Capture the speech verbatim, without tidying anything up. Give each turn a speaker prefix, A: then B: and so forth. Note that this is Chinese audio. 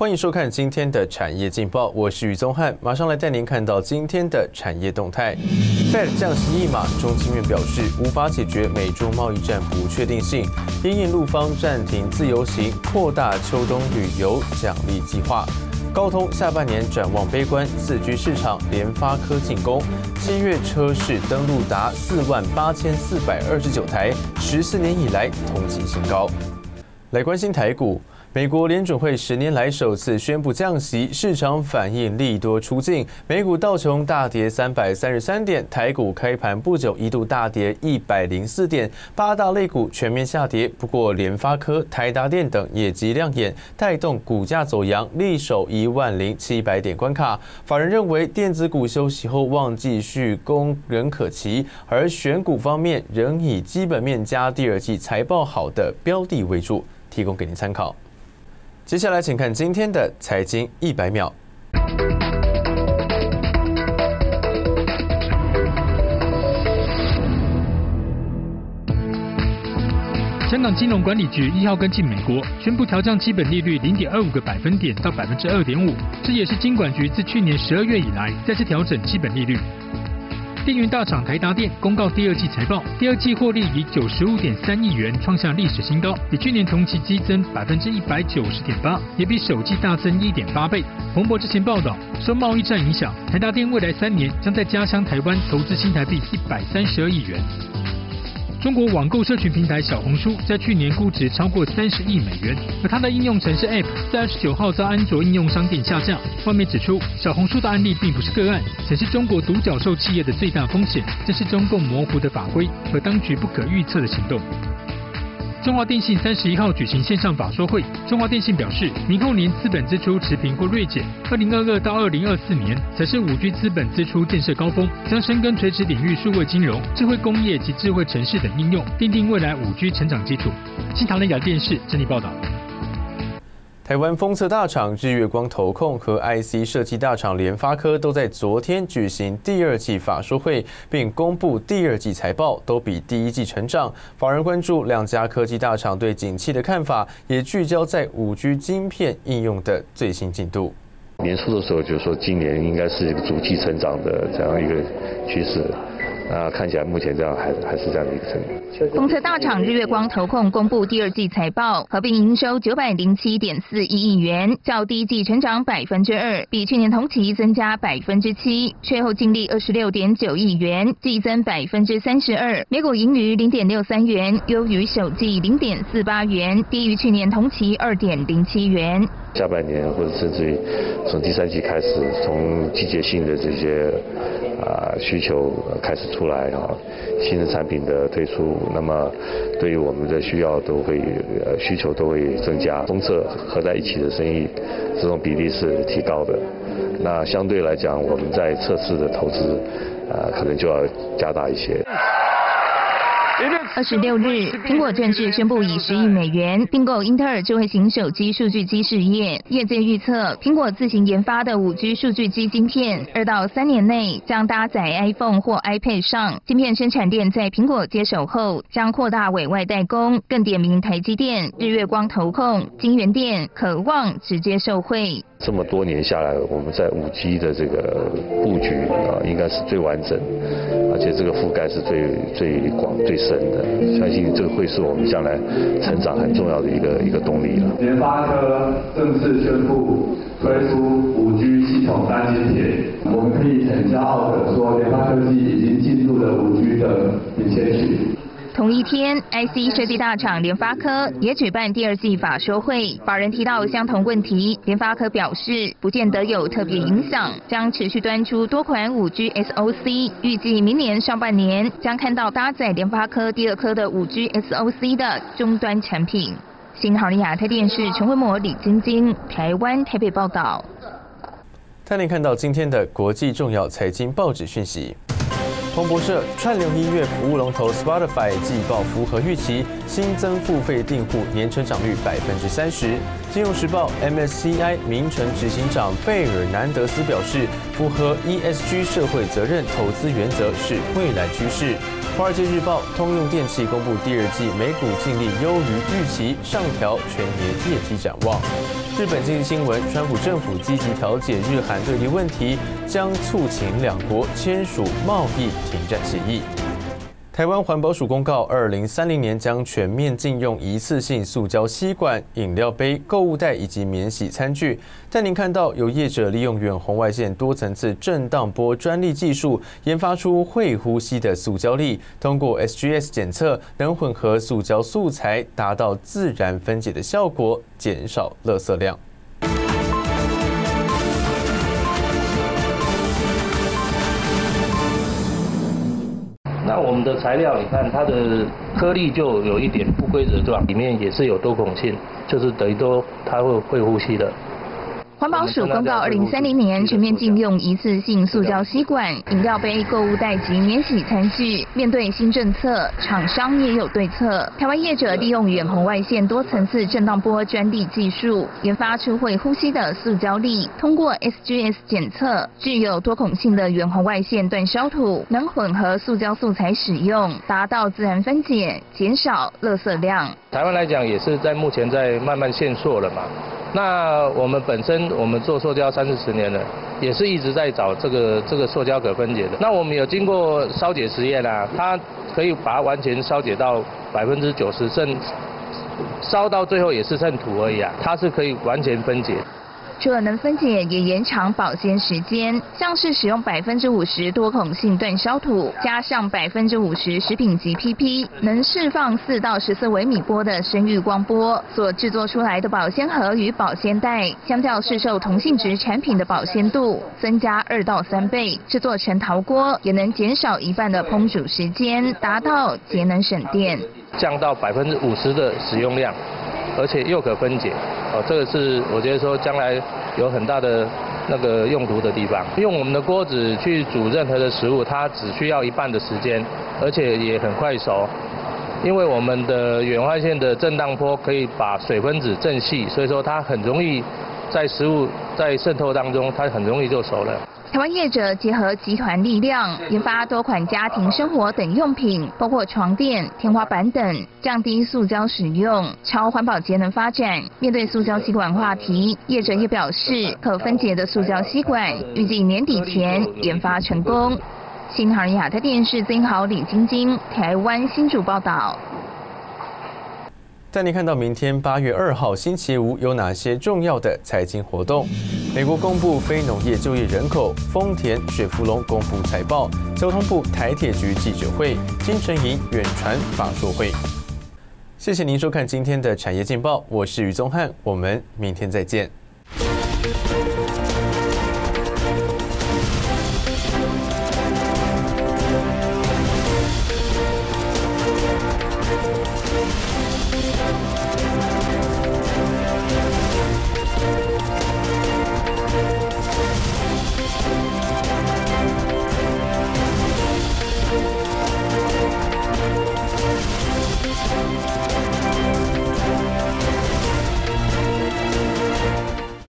A: 欢迎收看今天的产业劲报，我是于宗翰，马上来带您看到今天的产业动态。Fed 降息一码，中经院表示无法解决美中贸易战不确定性，因应陆方暂停自由行，扩大秋冬旅游奖励计划。高通下半年展望悲观，四 G 市场联发科进攻，七月车市登录达四万八千四百二十九台，十四年以来同期新高。来关心台股。美国联准会十年来首次宣布降息，市场反应利多出尽，美股道琼大跌三百三十三点，台股开盘不久一度大跌一百零四点，八大类股全面下跌。不过联发科、台达电等业绩亮眼，带动股价走扬，力守一万零七百点关卡。法人认为电子股休息后望继续攻仍可期，而选股方面仍以基本面加第二季财报好的标的为主，提供给您参考。接下来，请看今天的财经一百秒。
B: 香港金融管理局一号跟进美国，宣布调降基本利率零点二五个百分点到百分之二点五，这也是金管局自去年十二月以来再次调整基本利率。电源大厂台达电公告第二季财报，第二季获利以九十五点三亿元创下历史新高，比去年同期激增百分之一百九十点八，也比首季大增一点八倍。彭博之前报道，受贸易战影响，台达电未来三年将在家乡台湾投资新台币一百三十二亿元。中国网购社群平台小红书在去年估值超过三十亿美元，而它的应用程式 App 在二十九号遭安卓应用商店下架。外媒指出，小红书的案例并不是个案，显示中国独角兽企业的最大风险，正是中共模糊的法规和当局不可预测的行动。中华电信三十一号举行线上法说会，中华电信表示，明后年资本支出持平或锐减，二零二二到二零二四年才是 五 G 资本支出建设高峰，将深耕垂直领域数位金融、智慧工业及智慧城市等应用，奠定未来 五 G 成长基础。新唐人亚电视整理报道。
A: 台湾封测大厂日月光投控和 I C 设计大厂联发科都在昨天举行第二季法说会，并公布第二季财报，都比第一季成长。法人关注两家科技大厂对景气的看法，也聚焦在 五 G 晶片应用的最新进度。
C: 年初的时候就说今年应该是一个主机成长的这样一个趋势。那看起来目前这样还还是这样的一个成绩。
D: 封测大厂日月光投控公布第二季财报，合并营收九百零七点四一亿元，较第一季成长百分之二，比去年同期增加百分之七。税后净利二十六点九亿元，季增百分之三十二，每股盈余零点六三元，优于首季零点四八元，低于去年同期二点零七元。
C: 下半年或者甚至于从第三季开始，从季节性的这些啊、呃、需求开始出来啊，新的产品的推出，那么对于我们的需要都会呃需求都会增加，封测合在一起的生意这种比例是提高的。那相对来讲，我们在测试的投资啊、呃、可能就要加大一些。
D: 二十六日，苹果正式宣布以十亿美元并购英特尔智慧型手机数据机事业。业界预测，苹果自行研发的 五 G 数据机晶片，二到三年内将搭载 iPhone 或 iPad 上。晶片生产链在苹果接手后，将扩大委外代工，更点名台积电、日月光投控、晶圆店渴望直接受惠。
C: 这么多年下来，我们在 五 G 的这个布局啊，应该是最完整，而且这个覆盖是最最广、最深的。相信这个会是我们将来成长很重要的一个一个动力了。
E: 联发科正式宣布推出 五 G 系统单晶片，我们可以很骄傲的说，联发科技已经进入了 五 G 的领先区。
D: 同一天 ，I C 设计大厂联发科也举办第二季法说会，法人提到相同问题，联发科表示不见得有特别影响，将持续端出多款 五 G S O C， 预计明年上半年将看到搭载联发科第二颗的 五 G S O C 的终端产品。新唐人亚太电视陈慧模、李晶晶，台湾台北报道。
A: 带您看到今天的国际重要财经报纸讯息。彭博社，串流音乐服务龙头 Spotify 季报符合预期，新增付费订户年成长率百分之三十。金融时报 M S C I 名城执行长贝尔南德斯表示，符合 E S G 社会责任投资原则是未来趋势。华尔街日报，通用电气公布第二季每股净利优于预期，上调全年业绩展望。 日本经济新闻，川普政府积极调解日韩对立问题，将促请两国签署贸易停战协议。台湾环保署公告，二零三零年将全面禁用一次性塑胶吸管、饮料杯、购物袋以及免洗餐具。但您看到有业者利用远红外线多层次震荡波专利技术，研发出会呼吸的塑胶粒，通过 S G S 检测，能混合塑胶素材，达到自然分解的效果，减少垃圾量。
F: 那我们的材料，你看它的颗粒就有一点不规则状，里面也是有多孔性，就是等于都它会会呼吸的。
D: 环保署公告，二零三零年全面禁用一次性塑胶吸管、饮料杯、购物袋及免洗餐具。面对新政策，厂商也有对策。台湾业者利用远红外线多层次震荡波专利技术，研发出会呼吸的塑胶粒，通过 S G S 检测，具有多孔性的远红外线煅烧土，能混合塑胶素材使用，达到自然分解，减少垃圾量。
F: 台湾来讲，也是在目前在慢慢限塑了嘛。那我们本身我们做塑胶三四十年了，也是一直在找这个这个塑胶可分解的。那我们有经过烧解实验啊，它可以把它完全烧解到百分之九十，剩烧到最后也是剩土而已啊，它是可以完全分解。
D: 除了能分解，也延长保鲜时间。像是使用百分之五十多孔性煅烧土，加上百分之五十食品级 P P， 能释放四到十四微米波的生育光波，所制作出来的保鲜盒与保鲜袋，相较市售同性质产品的保鲜度增加二到三倍。制作成陶锅，也能减少一半的烹煮时间，达到节能省电，
F: 降到百分之五十的使用量。而且又可分解，哦，这个是我觉得说将来有很大的那个用途的地方。用我们的锅子去煮任何的食物，它只需要一半的时间，而且也很快熟。因为我们的远红外线的震荡波可以把水分子震细，所以说它很容易在食物在渗透当中，它很容易就熟了。
D: 台湾业者结合集团力量，研发多款家庭生活等用品，包括床垫、天花板等，降低塑胶使用，朝环保节能发展。面对塑胶吸管话题，业者也表示，可分解的塑胶吸管预计年底前研发成功。新航亚太电视曾豪、李晶晶，台湾新竹报道。
A: 带您看到明天八月二号星期五有哪些重要的财经活动。美国公布非农业就业人口，丰田、雪佛龙公布财报，交通部台铁局记者会，金城银远传法说会。谢谢您收看今天的产业劲报，我是于宗翰，我们明天再见。